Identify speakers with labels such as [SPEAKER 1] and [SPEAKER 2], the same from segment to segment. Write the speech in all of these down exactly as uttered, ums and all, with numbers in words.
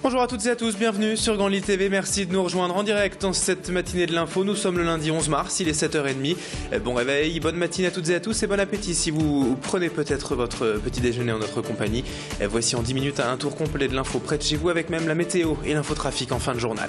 [SPEAKER 1] Bonjour à toutes et à tous, bienvenue sur Grand Lille T V, merci de nous rejoindre en direct dans cette matinée de l'info. Nous sommes le lundi onze mars, il est sept heures trente. Bon réveil, bonne matinée à toutes et à tous et bon appétit si vous prenez peut-être votre petit déjeuner en notre compagnie. Voici en dix minutes un tour complet de l'info près de chez vous avec même la météo et l'infotrafic en fin de journal.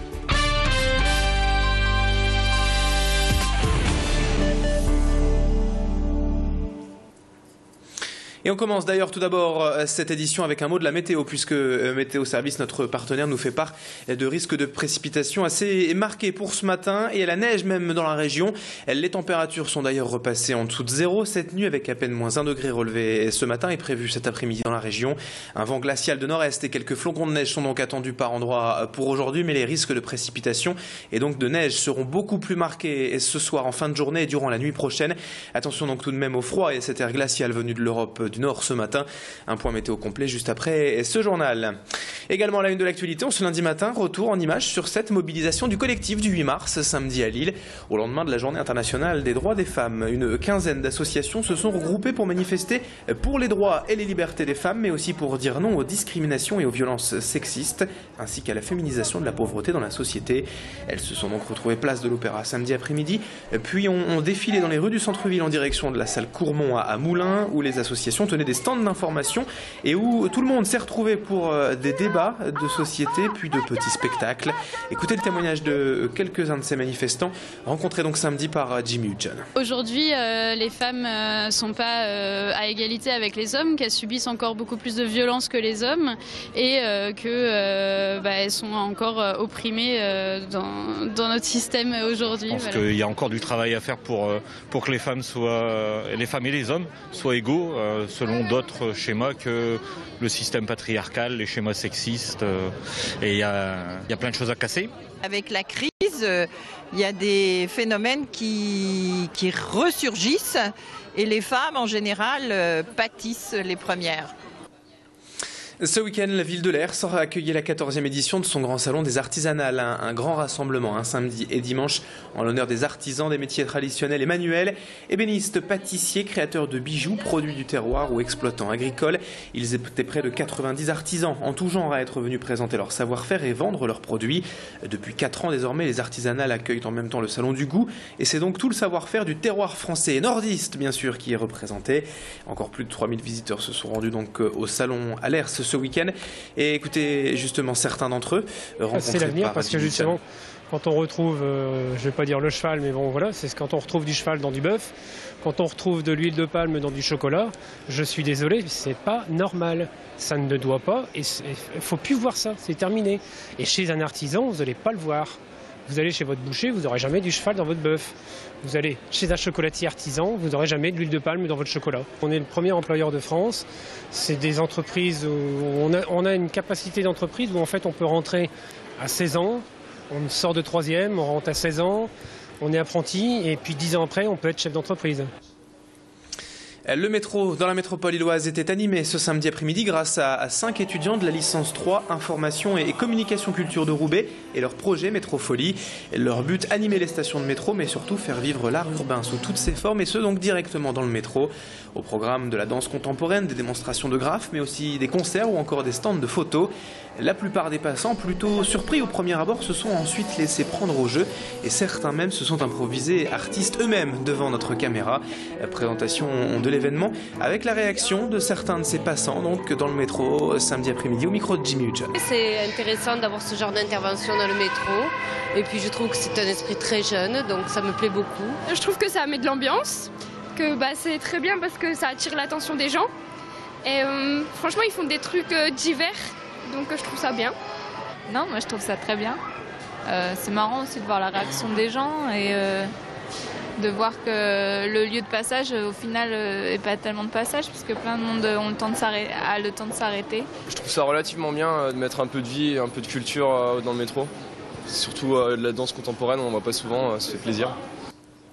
[SPEAKER 1] Et on commence d'ailleurs tout d'abord cette édition avec un mot de la météo, puisque Météo Service, notre partenaire, nous fait part de risques de précipitations assez marqués pour ce matin et à la neige même dans la région. Les températures sont d'ailleurs repassées en dessous de zéro cette nuit avec à peine moins un degré relevé ce matin et prévu cet après-midi dans la région. Un vent glacial de nord-est et quelques flocons de neige sont donc attendus par endroits pour aujourd'hui, mais les risques de précipitations et donc de neige seront beaucoup plus marqués ce soir en fin de journée et durant la nuit prochaine. Attention donc tout de même au froid et à cet air glacial venu de l'Europe du Nord ce matin. Un point météo complet juste après ce journal. Également à la une de l'actualité, on ce lundi matin, retour en images sur cette mobilisation du collectif du huit mars, samedi à Lille. Au lendemain de la journée internationale des droits des femmes, une quinzaine d'associations se sont regroupées pour manifester pour les droits et les libertés des femmes, mais aussi pour dire non aux discriminations et aux violences sexistes, ainsi qu'à la féminisation de la pauvreté dans la société. Elles se sont donc retrouvées place de l'Opéra samedi après-midi, puis ont, ont défilé dans les rues du centre-ville en direction de la salle Courmont à, à Moulins, où les associations tenaient des stands d'information et où tout le monde s'est retrouvé pour des débats de société puis de petits spectacles. Écoutez le témoignage de quelques-uns de ces manifestants rencontrés donc samedi par Jimmy Hudson. Aujourd'hui,
[SPEAKER 2] euh, les femmes ne euh, sont pas euh, à égalité avec les hommes, qu'elles subissent encore beaucoup plus de violences que les hommes et euh, qu'elles euh, bah, sont encore euh, opprimées euh, dans, dans notre système aujourd'hui.
[SPEAKER 3] Je pense
[SPEAKER 2] voilà.
[SPEAKER 3] qu'il y a encore du travail à faire pour, pour que les femmes, soient, les femmes et les hommes soient égaux euh, selon d'autres schémas que le système patriarcal, les schémas sexistes. Euh, et il y a, y a plein de choses à casser.
[SPEAKER 4] Avec la crise, euh, il y a des phénomènes qui, qui ressurgissent et les femmes en général euh, pâtissent les premières.
[SPEAKER 1] Ce week-end, la ville de l'Aire sera accueillir la quatorzième édition de son grand salon des artisanales, un, un grand rassemblement un samedi et dimanche en l'honneur des artisans des métiers traditionnels et manuels, ébénistes, pâtissiers, créateurs de bijoux, produits du terroir ou exploitants agricoles. Ils étaient près de quatre-vingt-dix artisans en tout genre à être venus présenter leur savoir-faire et vendre leurs produits. Depuis quatre ans désormais, les artisanales accueillent en même temps le salon du goût et c'est donc tout le savoir-faire du terroir français et nordiste bien sûr qui est représenté. Encore plus de trois mille visiteurs se sont rendus donc au salon à l'Aire ce ce week-end et écoutez justement certains d'entre eux rencontrés.
[SPEAKER 5] C'est l'avenir
[SPEAKER 1] par
[SPEAKER 5] parce que justement quand on retrouve, euh, je vais pas dire le cheval, mais bon voilà, c'est quand on retrouve du cheval dans du bœuf, quand on retrouve de l'huile de palme dans du chocolat, je suis désolé, c'est pas normal. Ça ne doit pas et il faut plus voir ça, c'est terminé. Et chez un artisan, vous n'allez pas le voir. Vous allez chez votre boucher, vous n'aurez jamais du cheval dans votre bœuf. Vous allez chez un chocolatier artisan, vous n'aurez jamais de l'huile de palme dans votre chocolat. On est le premier employeur de France. C'est des entreprises où on a, on a une capacité d'entreprise où en fait on peut rentrer à seize ans, on sort de troisième, on rentre à seize ans, on est apprenti et puis dix ans après on peut être chef d'entreprise.
[SPEAKER 1] Le métro dans la métropole illoise était animé ce samedi après-midi grâce à cinq étudiants de la licence trois Information et Communication Culture de Roubaix et leur projet Métrofolie. Leur but, animer les stations de métro mais surtout faire vivre l'art urbain sous toutes ses formes et ce donc directement dans le métro. Au programme de la danse contemporaine, des démonstrations de graphes mais aussi des concerts ou encore des stands de photos. La plupart des passants, plutôt surpris au premier abord, se sont ensuite laissés prendre au jeu et certains même se sont improvisés artistes eux-mêmes devant notre caméra. La présentation de l'événement avec la réaction de certains de ces passants donc dans le métro samedi après-midi au micro de Jimmy Hudson.
[SPEAKER 6] C'est intéressant d'avoir ce genre d'intervention dans le métro et puis je trouve que c'est un esprit très jeune donc ça me plaît beaucoup.
[SPEAKER 7] Je trouve que ça met de l'ambiance, que bah, c'est très bien parce que ça attire l'attention des gens et euh, franchement ils font des trucs euh, divers. Donc je trouve ça bien.
[SPEAKER 8] Non, moi je trouve ça très bien. Euh, c'est marrant aussi de voir la réaction des gens et euh, de voir que le lieu de passage au final n'est pas tellement de passage puisque plein de monde ont le temps de a le temps de s'arrêter.
[SPEAKER 9] Je trouve ça relativement bien de mettre un peu de vie et un peu de culture dans le métro. Surtout de la danse contemporaine, on ne voit pas souvent, ça fait plaisir.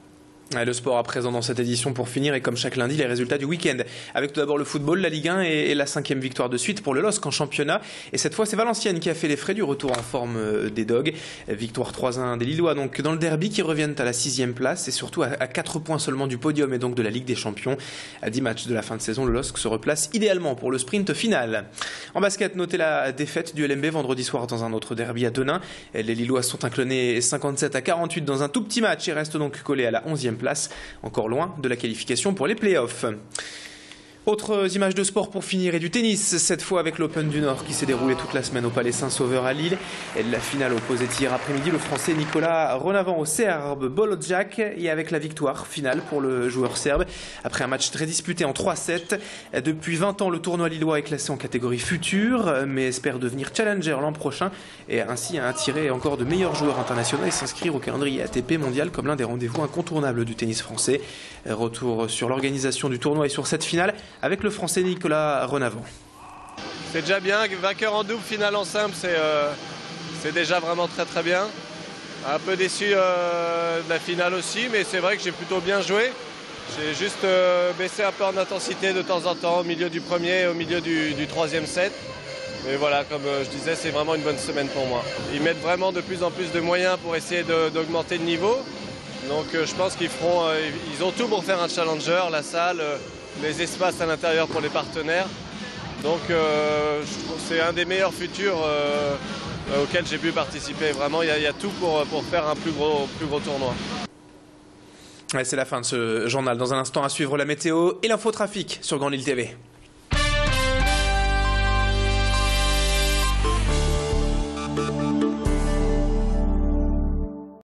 [SPEAKER 1] Ouais, le sport à présent dans cette édition pour finir et comme chaque lundi les résultats du week-end. Avec tout d'abord le football, la Ligue un et, et la cinquième victoire de suite pour le L O S C en championnat. Et cette fois c'est Valenciennes qui a fait les frais du retour en forme des Dogs. Victoire trois à un des Lillois donc dans le derby qui reviennent à la sixième place et surtout à, à quatre points seulement du podium et donc de la Ligue des Champions. À dix matchs de la fin de saison, le L O S C se replace idéalement pour le sprint final. En basket, notez la défaite du L M B vendredi soir dans un autre derby à Denain. Les Lillois sont inclinés cinquante-sept à quarante-huit dans un tout petit match et restent donc collés à la onzième place. Encore loin de la qualification pour les playoffs. Autres images de sport pour finir et du tennis, cette fois avec l'Open du Nord qui s'est déroulé toute la semaine au Palais Saint-Sauveur à Lille. Et la finale opposait hier après-midi le Français Nicolas Renavant au Serbe Bolojak et avec la victoire finale pour le joueur serbe. Après un match très disputé en trois sept, depuis vingt ans le tournoi lillois est classé en catégorie future mais espère devenir challenger l'an prochain et ainsi attirer encore de meilleurs joueurs internationaux et s'inscrire au calendrier A T P mondial comme l'un des rendez-vous incontournables du tennis français. Retour sur l'organisation du tournoi et sur cette finale avec le Français Nicolas Renavant.
[SPEAKER 10] C'est déjà bien, vainqueur en double, finale en simple, c'est euh, c'est déjà vraiment très très bien. Un peu déçu euh, de la finale aussi, mais c'est vrai que j'ai plutôt bien joué. J'ai juste euh, baissé un peu en intensité de temps en temps au milieu du premier et au milieu du, du troisième set. Mais voilà, comme euh, je disais, c'est vraiment une bonne semaine pour moi. Ils mettent vraiment de plus en plus de moyens pour essayer d'augmenter le niveau. Donc euh, je pense qu'ils feront, euh, ils ont tout pour faire un challenger, la salle, euh, les espaces à l'intérieur pour les partenaires. Donc euh, c'est un des meilleurs futurs euh, euh, auxquels j'ai pu participer. Vraiment, il y, y a tout pour, pour faire un plus gros, plus gros tournoi.
[SPEAKER 1] Ouais, c'est la fin de ce journal. Dans un instant à suivre la météo et l'infotrafic sur Grand Lille T V.